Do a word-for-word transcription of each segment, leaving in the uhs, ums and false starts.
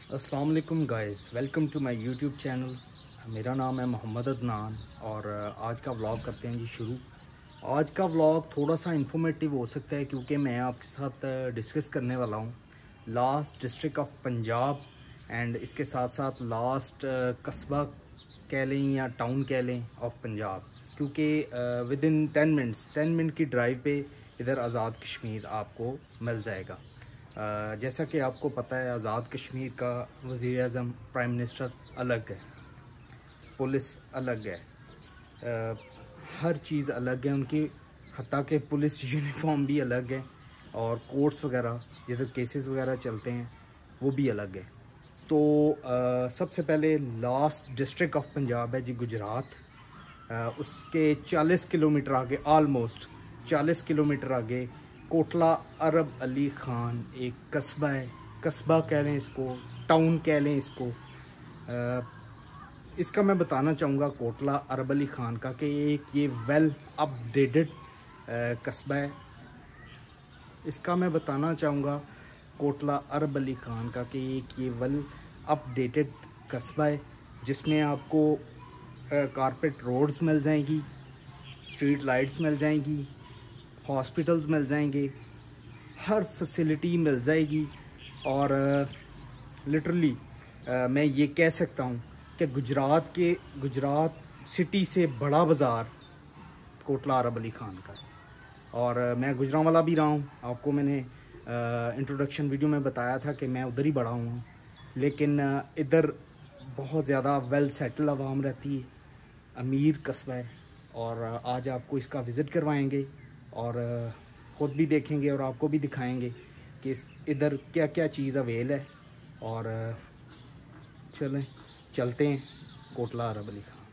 अस्सलाम वालेकुम guys, welcome to my YouTube channel. मेरा नाम है मोहम्मद अदनान और आज का व्लॉग करते हैं जी शुरू। आज का व्लॉग थोड़ा सा इंफॉर्मेटिव हो सकता है क्योंकि मैं आपके साथ डिस्कस करने वाला हूँ last district of Punjab and इसके साथ साथ लास्ट कस्बा कह लें या टाउन कह लें ऑफ पंजाब, क्योंकि within ten minutes ten minute की ड्राइव पे इधर आज़ाद कश्मीर आपको मिल जाएगा। Uh, जैसा कि आपको पता है आज़ाद कश्मीर का वज़ीर आज़म प्राइम मिनिस्टर अलग है, पुलिस अलग है, uh, हर चीज़ अलग है उनकी, हत्ता के पुलिस यूनिफॉर्म भी अलग है और कोर्ट्स वगैरह जिधर केसेस वगैरह चलते हैं वो भी अलग है। तो uh, सबसे पहले लास्ट डिस्ट्रिक्ट ऑफ पंजाब है जी गुजरात। uh, उसके चालीस किलोमीटर आगे, आलमोस्ट चालीस किलोमीटर आगे कोटला अरब अली ख़ान एक कस्बा है, कस्बा कह लें इसको, टाउन कह लें इसको। आ, इसका मैं बताना चाहूँगा कोटला अरब अली ख़ान का कि एक ये वेल अपडेटेड कस्बा है। इसका मैं बताना चाहूँगा कोटला अरब अली ख़ान का कि एक ये वेल अपडेटेड कस्बा है जिसमें आपको कारपेट रोड्स मिल जाएंगी, स्ट्रीट लाइट्स मिल जाएंगी, हॉस्पिटल्स मिल जाएंगे, हर फैसिलिटी मिल जाएगी। और लिटरली uh, uh, मैं ये कह सकता हूँ कि गुजरात के गुजरात सिटी से बड़ा बाज़ार कोटला अरब अली ख़ान का है। और uh, मैं गुजरांवाला भी रहा हूँ, आपको मैंने इंट्रोडक्शन uh, वीडियो में बताया था कि मैं उधर ही बड़ा हूँ, लेकिन uh, इधर बहुत ज़्यादा वेल सेटल आवाम रहती है, अमीर कस्बा है। और uh, आज आपको इसका विज़िट करवाएंगे और ख़ुद भी देखेंगे और आपको भी दिखाएंगे कि इधर क्या क्या चीज़ अवेल है। और चलें चलते हैं कोटला अरब अली ख़ान।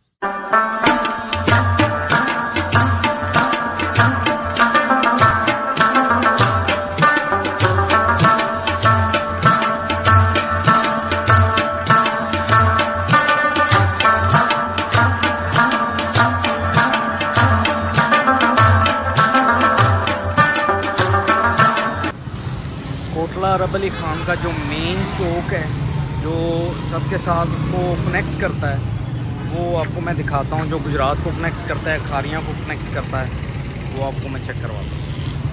कोटला अरब अली ख़ान का जो मेन चौक है जो सबके साथ उसको कनेक्ट करता है वो आपको मैं दिखाता हूँ, जो गुजरात को कनेक्ट करता है, खारियाँ को कनेक्ट करता है, वो आपको मैं चेक करवाता हूँ।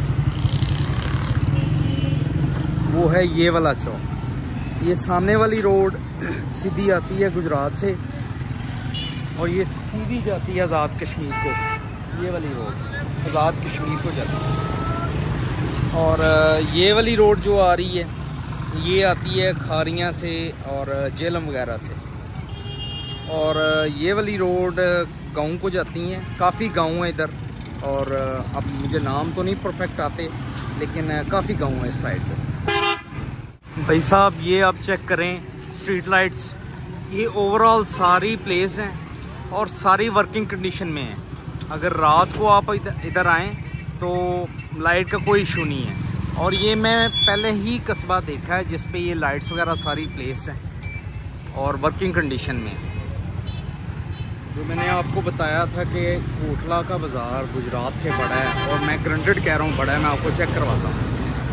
वो है ये वाला चौक, ये सामने वाली रोड सीधी आती है गुजरात से और ये सीधी जाती है आज़ाद कश्मीर को। ये वाली रोड आज़ाद कश्मीर को जाती है और ये वाली रोड जो आ रही है ये आती है खारियाँ से और जेलम वगैरह से। और ये वाली रोड गाँव को जाती हैं, काफ़ी गांव है इधर। और अब मुझे नाम तो नहीं परफेक्ट आते लेकिन काफ़ी गांव है इस साइड पे। भाई साहब ये आप चेक करें स्ट्रीट लाइट्स, ये ओवरऑल सारी प्लेस हैं और सारी वर्किंग कंडीशन में है। अगर रात को आप इधर आएँ तो लाइट का कोई इशू नहीं है। और ये मैं पहले ही कस्बा देखा है जिस पे ये लाइट्स वगैरह सारी प्लेस्ड हैं और वर्किंग कंडीशन में। जो मैंने आपको बताया था कि कोटला का बाज़ार गुजरात से बड़ा है और मैं ग्रांटेड कह रहा हूँ बड़ा है, मैं आपको चेक करवाता हूँ।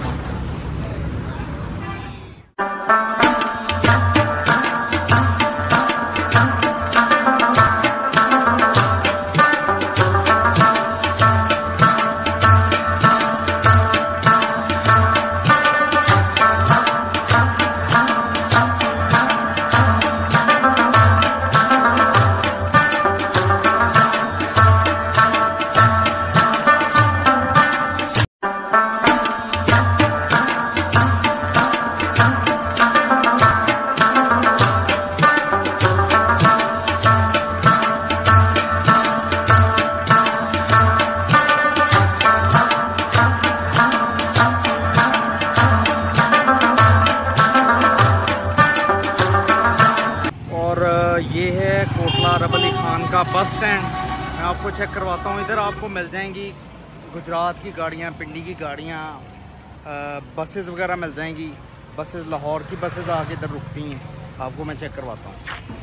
ये है कोटला अरब अली ख़ान का बस स्टैंड, मैं आपको चेक करवाता हूँ। इधर आपको मिल जाएंगी गुजरात की गाड़ियाँ, पिंडी की गाड़ियाँ, बसेस वगैरह मिल जाएंगी। बसेस लाहौर की बसेस आके इधर रुकती हैं, आपको मैं चेक करवाता हूँ।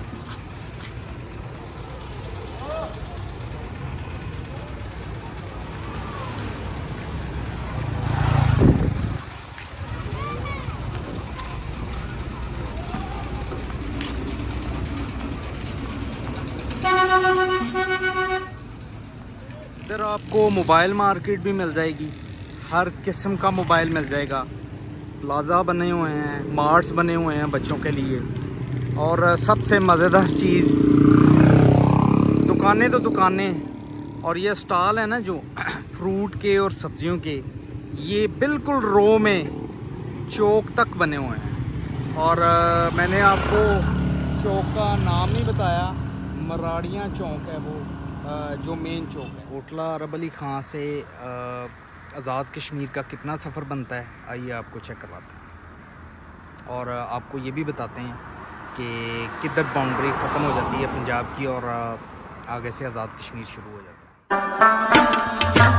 इधर आपको मोबाइल मार्केट भी मिल जाएगी, हर किस्म का मोबाइल मिल जाएगा। प्लाजा बने हुए हैं, मार्ट्स बने हुए हैं बच्चों के लिए। और सबसे मज़ेदार चीज़, दुकानें तो दुकानें, और ये स्टॉल है ना जो फ्रूट के और सब्जियों के, ये बिल्कुल रो में चौक तक बने हुए हैं। और आ, मैंने आपको चौक का नाम नहीं बताया, मराड़ियाँ चौक है वो, आ, जो मेन चौक है। कोटला अरब अली ख़ान से आज़ाद कश्मीर का कितना सफ़र बनता है, आइए आपको चेक करवाते हैं। और आ, आपको ये भी बताते हैं कि किधर बाउंड्री ख़त्म हो जाती है पंजाब की और आगे से आज़ाद कश्मीर शुरू हो जाता है।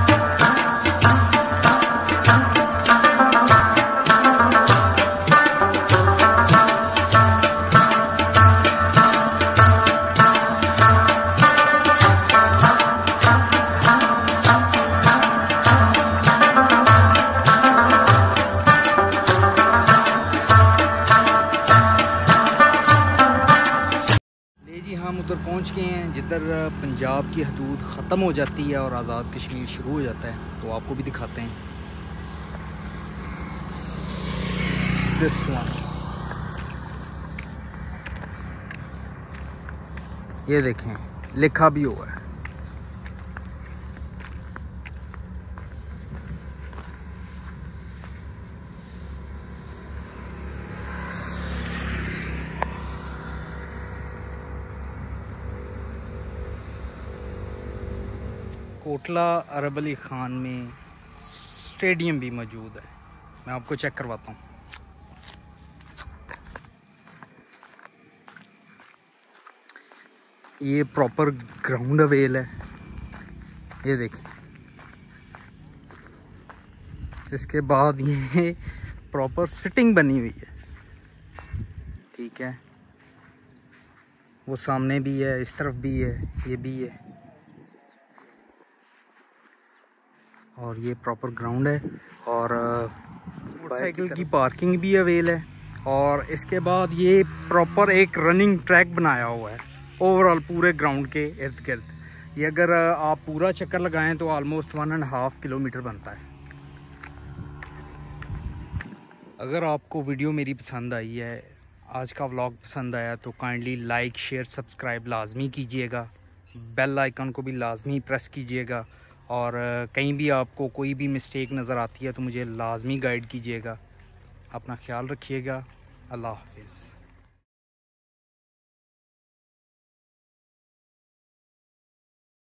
हम उधर पहुंच गए हैं जिधर पंजाब की हदूद ख़त्म हो जाती है और आज़ाद कश्मीर शुरू हो जाता है। तो आपको भी दिखाते हैं। दिस वन, ये देखें, लिखा भी हुआ है। कोटला अरब अली ख़ान में स्टेडियम भी मौजूद है, मैं आपको चेक करवाता हूँ। ये प्रॉपर ग्राउंड अवेल है, ये देखें। इसके बाद ये प्रॉपर सिटिंग बनी हुई है, ठीक है। वो सामने भी है, इस तरफ भी है, ये भी है। और ये प्रॉपर ग्राउंड है और मोटरसाइकिल की पार्किंग भी अवेल है। और इसके बाद ये प्रॉपर एक रनिंग ट्रैक बनाया हुआ है ओवरऑल पूरे ग्राउंड के इर्द गिर्द। ये अगर आप पूरा चक्कर लगाएं तो almost one and half kilometre बनता है। अगर आपको वीडियो मेरी पसंद आई है, आज का व्लॉग पसंद आया, तो काइंडली लाइक शेयर सब्सक्राइब लाजमी कीजिएगा। बेल आइकन को भी लाजमी प्रेस कीजिएगा। और कहीं भी आपको कोई भी मिस्टेक नज़र आती है तो मुझे लाजमी गाइड कीजिएगा। अपना ख्याल रखिएगा। अल्लाह हाफिज़।